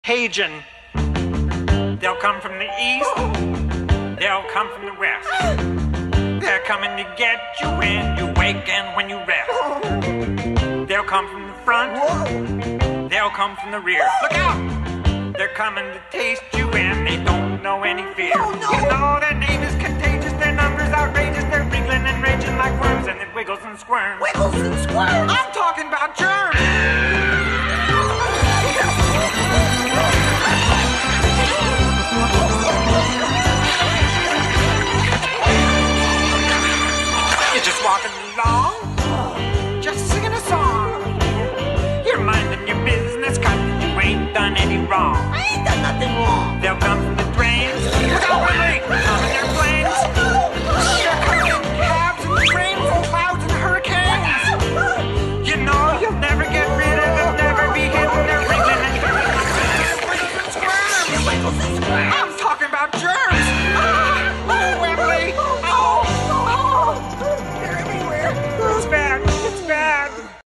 Contagion. They'll come from the east, they'll come from the west. They're coming to get you when you wake and when you rest. They'll come from the front, they'll come from the rear. Look out! They're coming to taste you and they don't know any fear. Oh, no. You know their name is contagious, their number's outrageous. They're wriggling and raging like worms and it wiggles and squirms. Wiggles and squirms. I'm talking about germs! You're just walking along, just singing a song. You're minding your business, cause you ain't done any wrong. I ain't done nothing wrong. They'll come from the drains, look out for me, come in airplanes. They're coming in cabs and rainfall clouds and hurricanes. You know you'll never get rid of them, never be hidden. They're wriggling and squirming. Wiggles and squirms.